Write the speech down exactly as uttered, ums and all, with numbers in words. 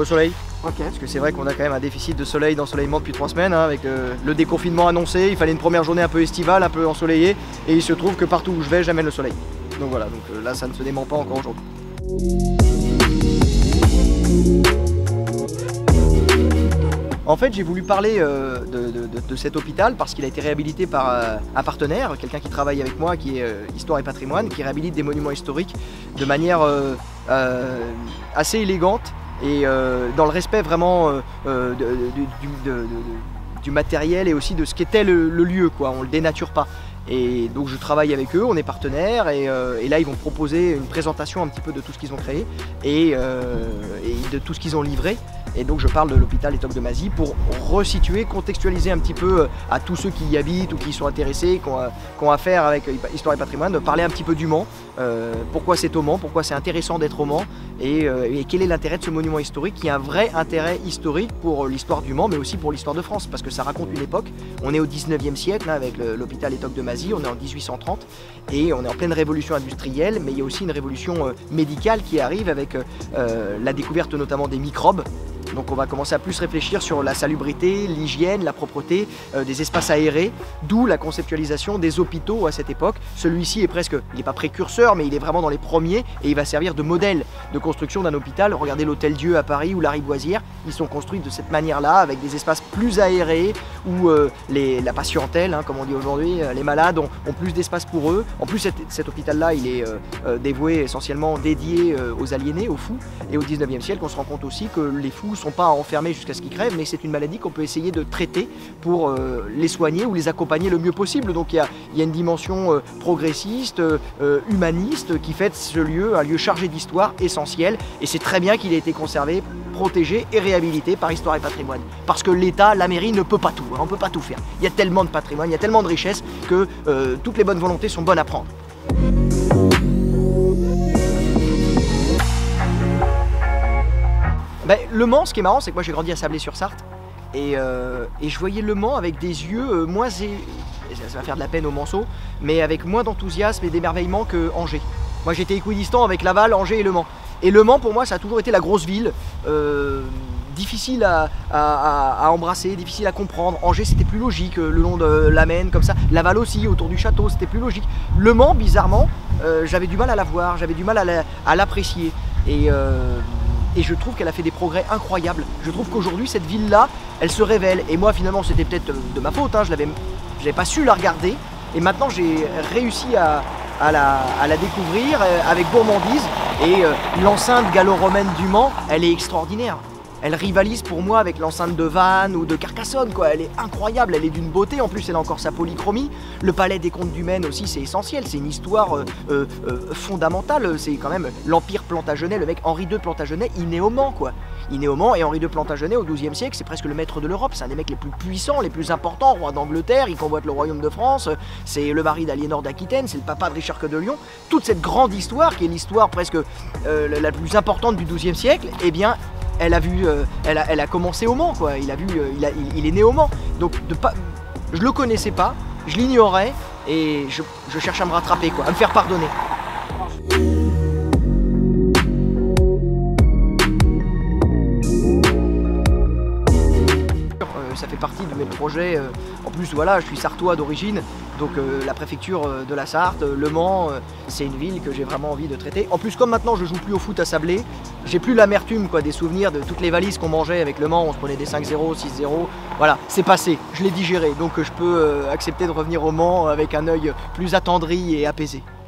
Pour le soleil. Ok. Parce que c'est vrai qu'on a quand même un déficit de soleil d'ensoleillement depuis trois semaines, hein, avec euh, le déconfinement annoncé. Il fallait une première journée un peu estivale, un peu ensoleillée, et il se trouve que partout où je vais, j'amène le soleil. Donc voilà, donc euh, là ça ne se dément pas encore aujourd'hui. En fait, j'ai voulu parler euh, de, de, de, de cet hôpital parce qu'il a été réhabilité par euh, un partenaire, quelqu'un qui travaille avec moi, qui est euh, Histoire et Patrimoine, qui réhabilite des monuments historiques de manière euh, euh, assez élégante et euh, dans le respect vraiment euh, euh, de, de, du, de, de, du matériel et aussi de ce qu'était le, le lieu, quoi. On le dénature pas. Et donc je travaille avec eux, on est partenaires et, euh, et là ils vont proposer une présentation un petit peu de tout ce qu'ils ont créé et, euh, et de tout ce qu'ils ont livré. Et donc je parle de l'hôpital Étoque de Mazie pour resituer, contextualiser un petit peu à tous ceux qui y habitent ou qui y sont intéressés, qui ont, qui ont affaire avec Histoire et Patrimoine, de parler un petit peu du Mans, euh, pourquoi c'est au Mans, pourquoi c'est intéressant d'être au Mans et, euh, et quel est l'intérêt de ce monument historique qui a un vrai intérêt historique pour l'histoire du Mans mais aussi pour l'histoire de France parce que ça raconte une époque. On est au dix-neuvième siècle hein, avec l'hôpital Étoque de Mazie, on est en mille huit cent trente et on est en pleine révolution industrielle mais il y a aussi une révolution euh, médicale qui arrive avec euh, la découverte notamment des microbes. Donc on va commencer à plus réfléchir sur la salubrité, l'hygiène, la propreté, euh, des espaces aérés, d'où la conceptualisation des hôpitaux à cette époque. Celui-ci est presque, il n'est pas précurseur, mais il est vraiment dans les premiers et il va servir de modèle de construction d'un hôpital. Regardez l'Hôtel Dieu à Paris ou la Riboisière, ils sont construits de cette manière-là, avec des espaces plus aérés où euh, les, la patientèle, hein, comme on dit aujourd'hui, euh, les malades ont, ont plus d'espace pour eux. En plus cet, cet hôpital-là, il est euh, euh, dévoué essentiellement dédié euh, aux aliénés, aux fous. Et au dix-neuvième siècle, on se rend compte aussi que les fous sont pas enfermés jusqu'à ce qu'ils crèvent, mais c'est une maladie qu'on peut essayer de traiter pour euh, les soigner ou les accompagner le mieux possible. Donc il y a, il y a une dimension euh, progressiste, euh, humaniste, qui fait de ce lieu un lieu chargé d'histoire essentiel. Et c'est très bien qu'il ait été conservé, protégé et réhabilité par Histoire et Patrimoine. Parce que l'État, la mairie ne peut pas tout, hein, on ne peut pas tout faire. Il y a tellement de patrimoine, il y a tellement de richesses que euh, toutes les bonnes volontés sont bonnes à prendre. Ben, le Mans, ce qui est marrant, c'est que moi j'ai grandi à Sablé-sur-Sarthe et, euh, et je voyais le Mans avec des yeux euh, moins, é... ça va faire de la peine aux Manceaux, mais avec moins d'enthousiasme et d'émerveillement que Angers. Moi j'étais équidistant avec Laval, Angers et Le Mans. Et Le Mans pour moi ça a toujours été la grosse ville, euh, difficile à, à, à embrasser, difficile à comprendre. Angers c'était plus logique, le long de la Maine comme ça. Laval aussi, autour du château, c'était plus logique. Le Mans, bizarrement, euh, j'avais du mal à la voir, j'avais du mal à l'apprécier. Et euh, Et je trouve qu'elle a fait des progrès incroyables. Je trouve qu'aujourd'hui, cette ville-là, elle se révèle. Et moi, finalement, c'était peut-être de ma faute. Hein. Je n'avais pas su la regarder. Et maintenant, j'ai réussi à, à, la, à la découvrir euh, avec gourmandise. Et euh, l'enceinte gallo-romaine du Mans, elle est extraordinaire. Elle rivalise pour moi avec l'enceinte de Vannes ou de Carcassonne, quoi. Elle est incroyable, elle est d'une beauté, en plus elle a encore sa polychromie. Le palais des comtes du Maine aussi, c'est essentiel, c'est une histoire euh, euh, fondamentale. C'est quand même l'Empire Plantagenet, le mec Henri deux Plantagenet, il naît au Mans, quoi. Il naît au Mans et Henri deux Plantagenet au douzième siècle, c'est presque le maître de l'Europe, c'est un des mecs les plus puissants, les plus importants, roi d'Angleterre, il convoite le royaume de France, c'est le mari d'Aliénor d'Aquitaine, c'est le papa de Richard Cœur de Lion. Toute cette grande histoire, qui est l'histoire presque euh, la plus importante du douzième siècle, eh bien, Elle a, vu, euh, elle, a, elle a commencé au Mans, quoi. Il, a vu, euh, il, a, il, il est né au Mans. Donc de pas, je le connaissais pas, je l'ignorais et je, je cherche à me rattraper, quoi, à me faire pardonner. Ça fait partie de mes projets. En plus, voilà, je suis sartois d'origine, donc euh, la préfecture de la Sarthe, Le Mans, euh, c'est une ville que j'ai vraiment envie de traiter. En plus, comme maintenant je joue plus au foot à Sablé, j'ai plus l'amertume, quoi, des souvenirs de toutes les valises qu'on mangeait avec Le Mans. On se prenait des cinq zéro, six zéro. Voilà, c'est passé, je l'ai digéré, donc je peux euh, accepter de revenir au Mans avec un œil plus attendri et apaisé.